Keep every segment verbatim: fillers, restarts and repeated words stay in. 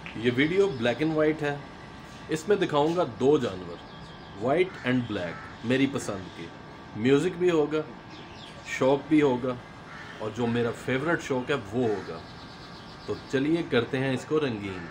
ये video black and white है। इसमें दिखाऊंगा दो जानवर, वाइट एंड ब्लैक, मेरी पसंद के। म्यूज़िक भी होगा, शौक भी होगा, और जो मेरा फेवरेट शौक है वो होगा। तो चलिए करते हैं इसको रंगीन।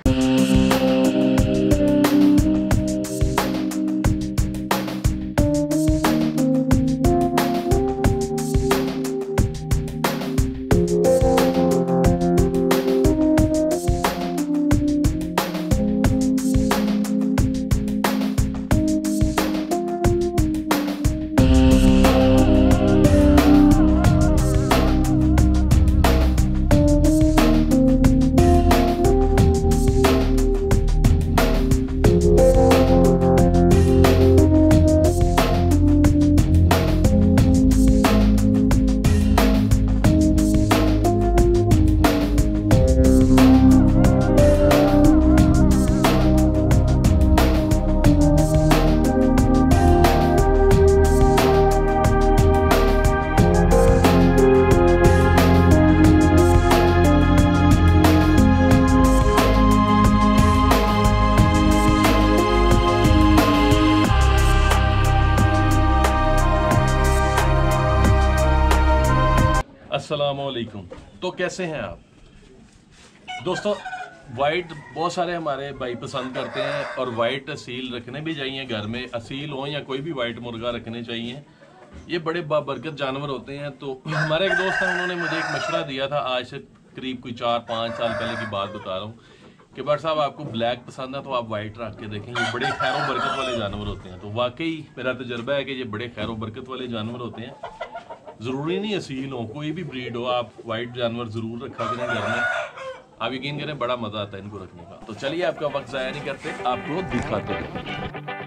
अस्सलामुअलैकुम। तो कैसे हैं आप दोस्तों? वाइट बहुत सारे हमारे भाई पसंद करते हैं और वाइट असील रखने भी चाहिए घर में, असील हो या कोई भी वाइट मुर्गा रखने चाहिए। ये बड़े बाबरकत जानवर होते हैं। तो हमारे एक दोस्त हैं, उन्होंने मुझे एक मशवरा दिया था, आज से करीब कोई चार पाँच साल पहले की बात बता रहा हूँ कि बट साहब आपको ब्लैक पसंद है तो आप वाइट रख के देखें, ये बड़े खैर बरकत वाले जानवर होते हैं। तो वाकई मेरा तजर्बा है कि ये बड़े खैर बरकत वाले जानवर होते हैं। ज़रूरी नहीं असील हो, कोई भी ब्रीड हो, आप वाइट जानवर ज़रूर रखा करें घर में। आप यकीन करें बड़ा मज़ा आता है इनको रखने का। तो चलिए आपका वक्त ज़ाया नहीं करते, आपको दिखाते हैं।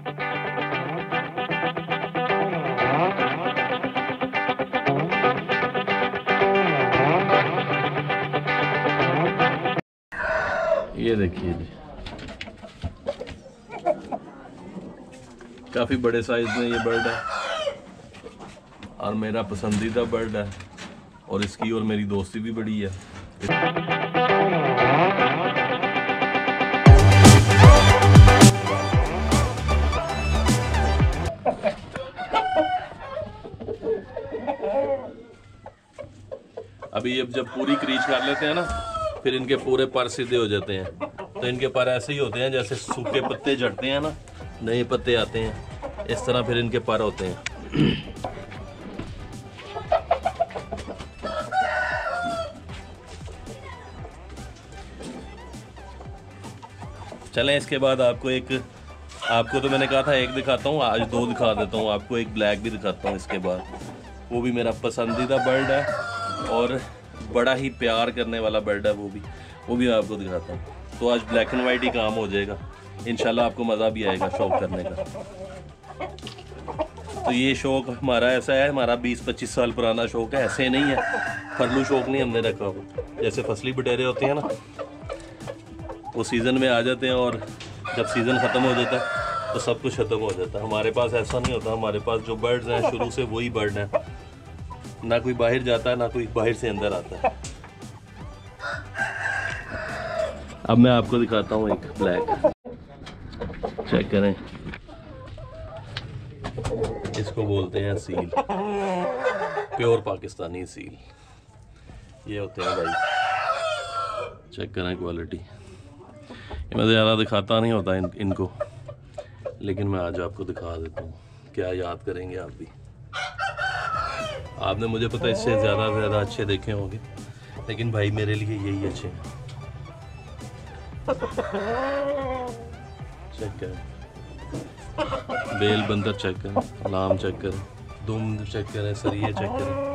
ये देखिए जी, काफ़ी बड़े साइज में ये बर्ड है और मेरा पसंदीदा बर्ड है, और इसकी और मेरी दोस्ती भी बड़ी है। अभी अब जब पूरी क्रीच कर लेते हैं ना, फिर इनके पूरे पर सीधे हो जाते हैं। तो इनके पर ऐसे ही होते हैं जैसे सूखे पत्ते झड़ते हैं ना, नए पत्ते आते हैं, इस तरह फिर इनके पर होते हैं। चलें, इसके बाद आपको एक, आपको तो मैंने कहा था एक दिखाता हूँ, आज दो दिखा देता हूँ आपको। एक ब्लैक भी दिखाता हूँ इसके बाद, वो भी मेरा पसंदीदा बर्ड है और बड़ा ही प्यार करने वाला बर्ड है, वो भी वो भी आपको दिखाता हूँ। तो आज ब्लैक एंड वाइट ही काम हो जाएगा, इंशाल्लाह आपको मज़ा भी आएगा शौक करने का। तो ये शौक हमारा ऐसा है, हमारा बीस पच्चीस साल पुराना शौक है, ऐसे नहीं है, फरलू शौक नहीं हमने रखा हो। जैसे फसली बटेरे होते हैं ना, वो सीज़न में आ जाते हैं और जब सीज़न ख़त्म हो जाता है तो सब कुछ ख़त्म हो जाता है। हमारे पास ऐसा नहीं होता, हमारे पास जो बर्ड्स हैं शुरू से वही बर्ड हैं, ना कोई बाहर जाता है ना कोई बाहर से अंदर आता है। अब मैं आपको दिखाता हूँ एक ब्लैक, चेक करें, इसको बोलते हैं सील, प्योर पाकिस्तानी सील। ये होते हैं भाई, चेक करें क्वालिटी। ये मैं ज़्यादा दिखाता नहीं होता इन, इनको, लेकिन मैं आज आपको दिखा देता हूँ, क्या याद करेंगे आप भी। आपने मुझे पता इससे ज़्यादा से ज़्यादा अच्छे देखे होंगे, लेकिन भाई मेरे लिए यही अच्छे हैं। चेक करें, बेल बंदर चेक करें, लाम चेक करें, दुम चेक करें, सरिये चेक करें।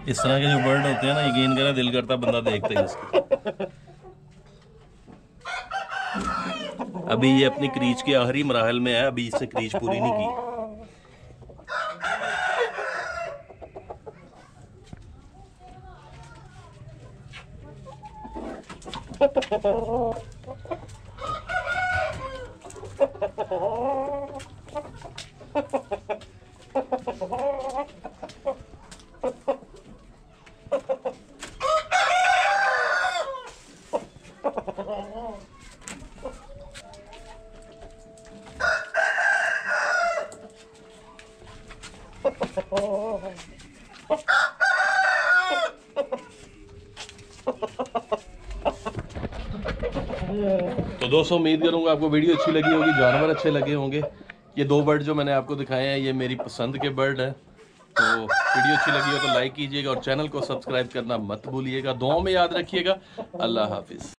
इस तरह के जो बर्ड होते हैं ना, यकीन करें दिल करता बंदा देखता ही इसको। अभी ये अपनी क्रीच के आखिरी मराहल में है, अभी इससे क्रीच पूरी नहीं की। तो दोस्तों उम्मीद करूंगा आपको वीडियो अच्छी लगी होगी, जानवर अच्छे लगे होंगे। ये दो बर्ड जो मैंने आपको दिखाए हैं ये मेरी पसंद के बर्ड हैं। तो वीडियो अच्छी लगी हो तो लाइक कीजिएगा और चैनल को सब्सक्राइब करना मत भूलिएगा। दुआओं में याद रखिएगा। अल्लाह हाफिज़।